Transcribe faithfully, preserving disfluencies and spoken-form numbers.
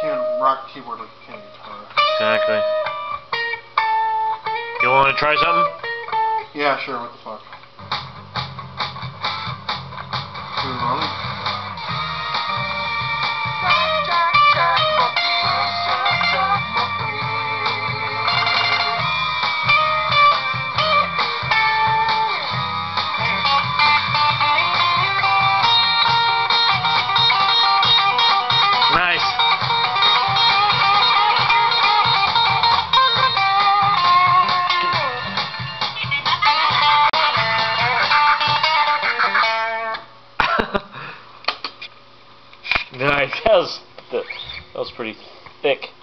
can't rock keyboard like you can guitar. Exactly. You want to try something? Yeah, sure. What the fuck? Are we rolling? Nice. Nice. That was, that was pretty thick.